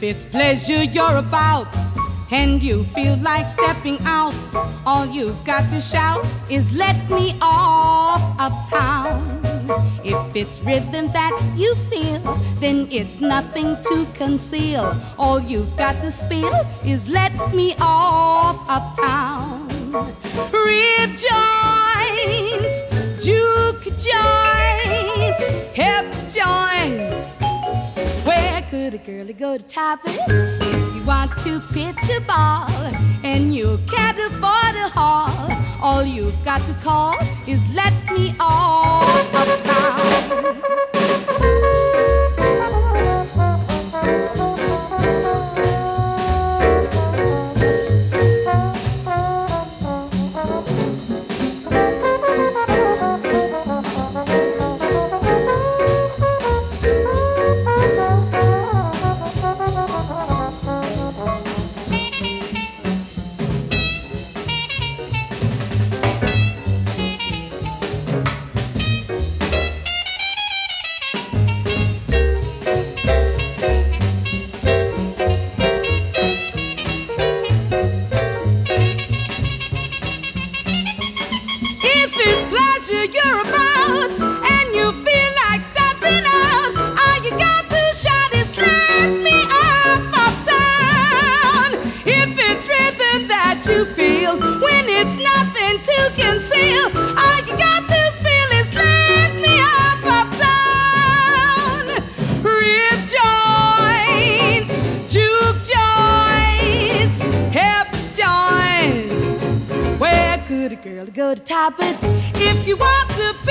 it's pleasure you're about and you feel like stepping out, all you've got to shout is let me off uptown. If it's rhythm that you feel, then it's nothing to conceal. All you've got to spill is let me off uptown. Rib joints, juke joints, hip joints. Where could a girlie go to top it? If you want to pitch a ball and you can't afford a hall, all you've got to call is let me off uptown. You're about and you feel like stepping out, all you got to shout is let me off uptown. If it's rhythm that you feel when it's nothing to conceal, all you got to feel is let me off uptown. Rib joints, juke joints, hip joints. Where could a girl go to top it? If you want to